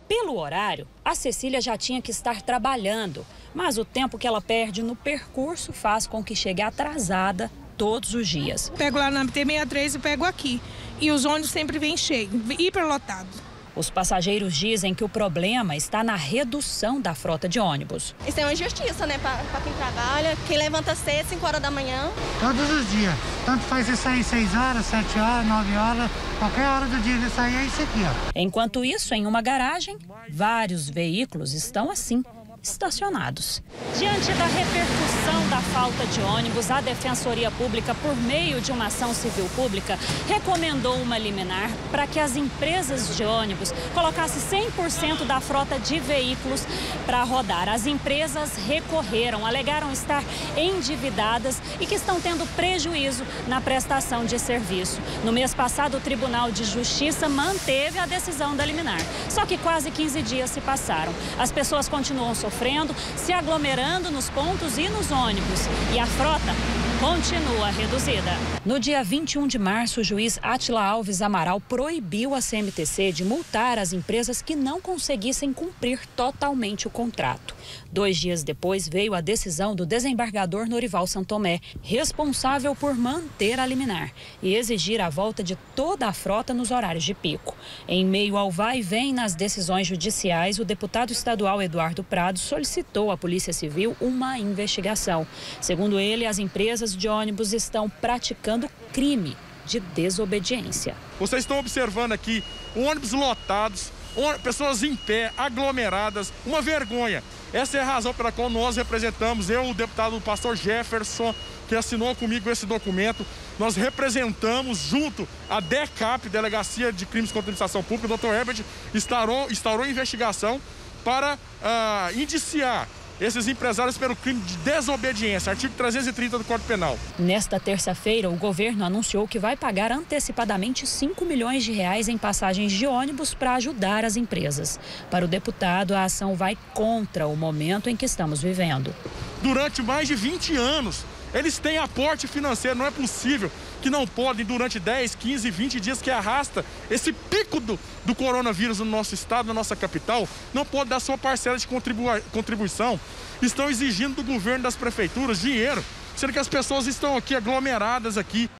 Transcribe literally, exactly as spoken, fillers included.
Pelo horário, a Cecília já tinha que estar trabalhando, mas o tempo que ela perde no percurso faz com que chegue atrasada todos os dias. Pego lá na T sessenta e três e pego aqui. E os ônibus sempre vêm cheios, hiperlotados. Os passageiros dizem que o problema está na redução da frota de ônibus. Isso é uma injustiça, né, para quem trabalha, quem levanta cedo, cinco horas da manhã. Todos os dias. Tanto faz isso aí seis horas, sete horas, nove horas, qualquer hora do dia que sair é isso aqui, ó. Enquanto isso, em uma garagem, vários veículos estão assim, estacionados. Diante da repercussão da falta de ônibus, a Defensoria Pública, por meio de uma ação civil pública, recomendou uma liminar para que as empresas de ônibus colocassem cem por cento da frota de veículos para rodar. As empresas recorreram, alegaram estar endividadas e que estão tendo prejuízo na prestação de serviço. No mês passado, o Tribunal de Justiça manteve a decisão da liminar. Só que quase quinze dias se passaram. As pessoas continuam sofrendo. sofrendo, se aglomerando nos pontos e nos ônibus. E a frota continua reduzida. No dia vinte e um de março, o juiz Átila Alves Amaral proibiu a C M T C de multar as empresas que não conseguissem cumprir totalmente o contrato. Dois dias depois, veio a decisão do desembargador Norival Santomé, responsável por manter a liminar e exigir a volta de toda a frota nos horários de pico. Em meio ao vai e vem nas decisões judiciais, o deputado estadual Eduardo Prado solicitou à Polícia Civil uma investigação. Segundo ele, as empresas de ônibus estão praticando crime de desobediência. Vocês estão observando aqui ônibus lotados, pessoas em pé, aglomeradas, uma vergonha. Essa é a razão pela qual nós representamos, eu, o deputado Pastor Jefferson, que assinou comigo esse documento, nós representamos junto à DECAP, Delegacia de Crimes contra a Administração Pública, o doutor Herbert instaurou, instaurou investigação para uh, indiciar esses empresários pelo crime de desobediência, artigo trezentos e trinta do Código Penal. Nesta terça-feira, o governo anunciou que vai pagar antecipadamente cinco milhões de reais em passagens de ônibus para ajudar as empresas. Para o deputado, a ação vai contra o momento em que estamos vivendo. Durante mais de vinte anos, eles têm aporte financeiro, não é possível que não podem, durante dez, quinze, vinte dias que arrasta esse pico do, do coronavírus no nosso estado, na nossa capital, não pode dar sua parcela de contribui contribuição. Estão exigindo do governo, das prefeituras, dinheiro, sendo que as pessoas estão aqui aglomeradas aqui.